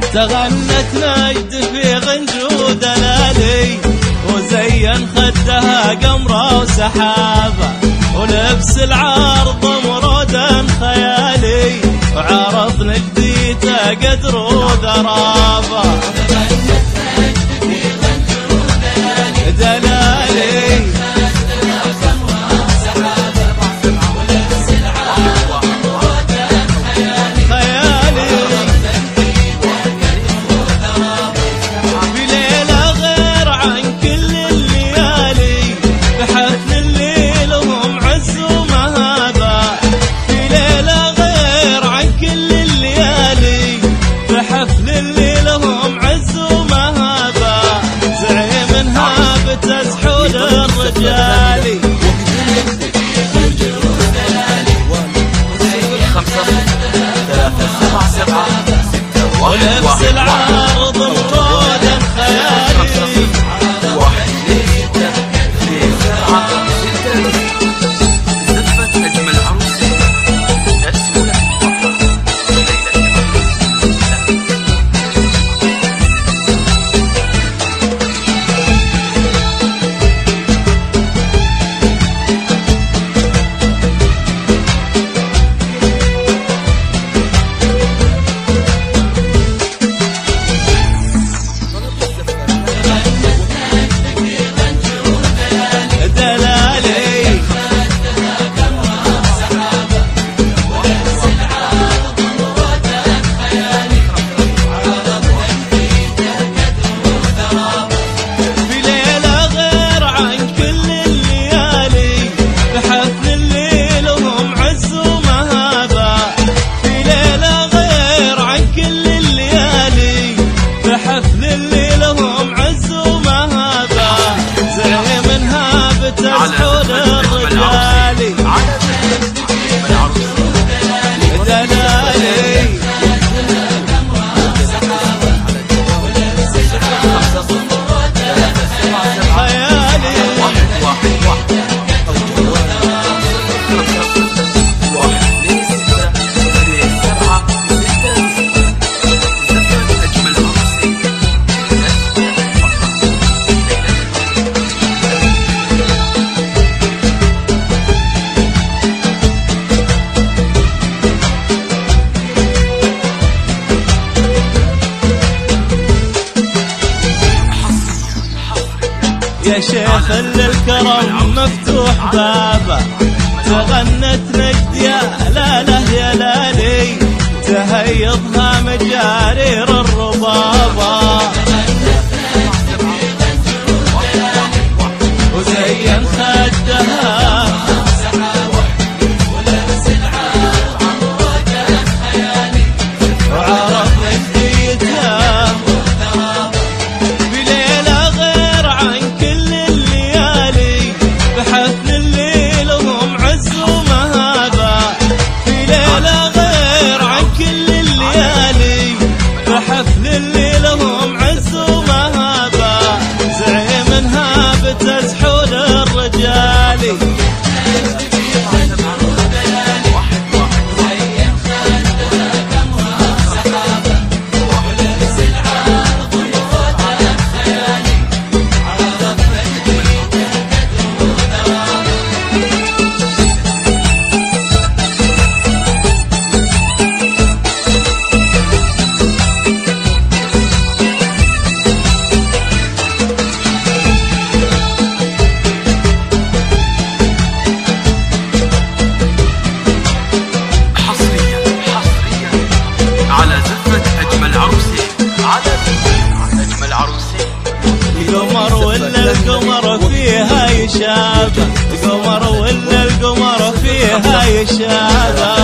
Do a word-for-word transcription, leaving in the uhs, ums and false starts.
تغنت نجد في غنج ودلالي، وزين خدها قمرة وسحابة، ولبس العرض مرودا خيالي، وعرف نجديته قدر وذرابة. دلالي تزحول الرجالي ولبس العرض مرودا خيالي. يا شيخ الكرم مفتوح بابه، تغنت نجد يا لاله يا لالي، تهيضها مجارير الربابة، وزين خدها وعرف نجديتها بليلة غير عن كل الليالي، بحفل الليل وهم عز ومهابة، في ليلة غير عن كل الليالي، بحفل الليل وهم عز ومهابة، زعيمها بتزحول الرجالي. قمر ولا القمر فيها يشابه، قمر ولا القمر فيها يشابه.